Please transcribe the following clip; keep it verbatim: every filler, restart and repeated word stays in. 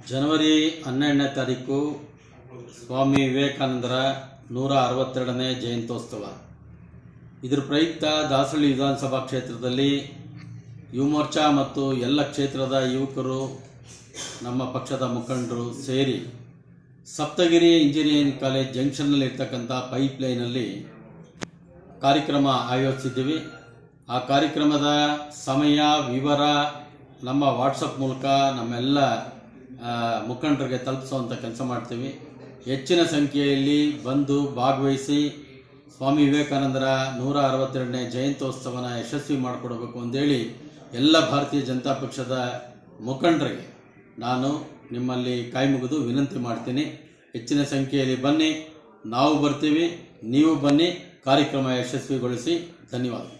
ಜನವರಿ ಹನ್ನೆರಡನೇ ತಾರೀಕು ಸ್ವಾಮಿ ವಿವೇಕಾನಂದರ ನೂರ ಅರವತ್ತೆರಡನೇ ಜಯಂತ್ಯೋತ್ಸವ. ಇದರ ಪ್ರಯುಕ್ತ ದಾಸರಳ್ಳಿ ವಿಧಾನಸಭಾ ಕ್ಷೇತ್ರದಲ್ಲಿ ಯುವ ಮೋರ್ಚಾ ಮತ್ತು ಎಲ್ಲ ಕ್ಷೇತ್ರದ ಯುವಕರು, ನಮ್ಮ ಪಕ್ಷದ ಮುಖಂಡರು ಸೇರಿ ಸಪ್ತಗಿರಿ ಇಂಜಿನಿಯರಿಂಗ್ ಕಾಲೇಜ್ ಜಂಕ್ಷನ್ನಲ್ಲಿ ಇರ್ತಕ್ಕಂಥ ಪೈಪ್ ಲೈನಲ್ಲಿ ಕಾರ್ಯಕ್ರಮ ಆಯೋಜಿಸಿದ್ದೀವಿ. ಆ ಕಾರ್ಯಕ್ರಮದ ಸಮಯ ವಿವರ ನಮ್ಮ ವಾಟ್ಸಪ್ ಮೂಲಕ ನಮ್ಮೆಲ್ಲ ಮುಖಂಡರಿಗೆ ತಲುಪಿಸುವಂಥ ಕೆಲಸ ಮಾಡ್ತೀವಿ. ಹೆಚ್ಚಿನ ಸಂಖ್ಯೆಯಲ್ಲಿ ಬಂದು ಭಾಗವಹಿಸಿ ಸ್ವಾಮಿ ವಿವೇಕಾನಂದರ ನೂರ ಅರವತ್ತೆರಡನೇ ಜಯಂತ್ಯೋತ್ಸವನ ಯಶಸ್ವಿ ಮಾಡಿಕೊಡಬೇಕು ಅಂತೇಳಿ ಎಲ್ಲ ಭಾರತೀಯ ಜನತಾ ಪಕ್ಷದ ಮುಖಂಡರಿಗೆ ನಾನು ನಿಮ್ಮಲ್ಲಿ ಕೈಮುಗಿದು ವಿನಂತಿ ಮಾಡ್ತೀನಿ. ಹೆಚ್ಚಿನ ಸಂಖ್ಯೆಯಲ್ಲಿ ಬನ್ನಿ, ನಾವು ಬರ್ತೀವಿ, ನೀವು ಬನ್ನಿ, ಕಾರ್ಯಕ್ರಮ ಯಶಸ್ವಿಗೊಳಿಸಿ. ಧನ್ಯವಾದ.